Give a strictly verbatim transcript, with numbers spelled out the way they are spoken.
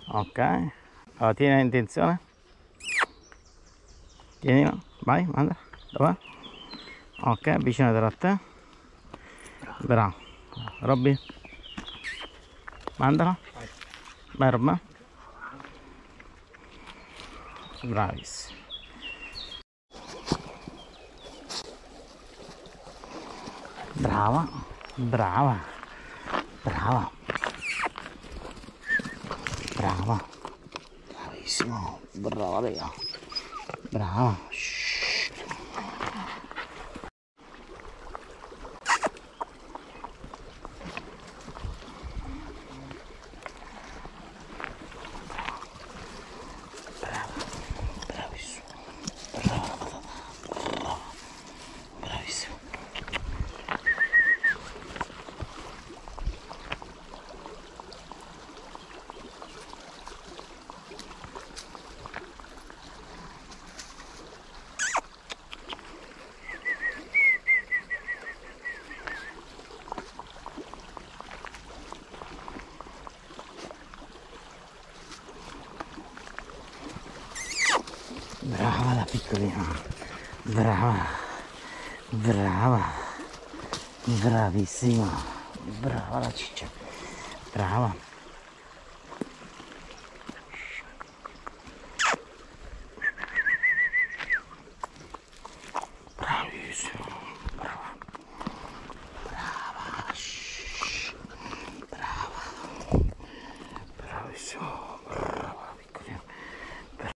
Ok, allora tieni l'intenzione, tienilo, vai, manda, dov'è? Ok, avvicinatelo a te, bravo, Robby, mandalo, vai Robby, bravissimo. Brava, brava, brava, brava, bravissimo, brava Lea, brava. Shhh. Brava, bravissimo, brava la patata, brava, bravissimo. Brava la piccolina, brava, brava, bravissima, brava la ciccia, brava. Bravissima.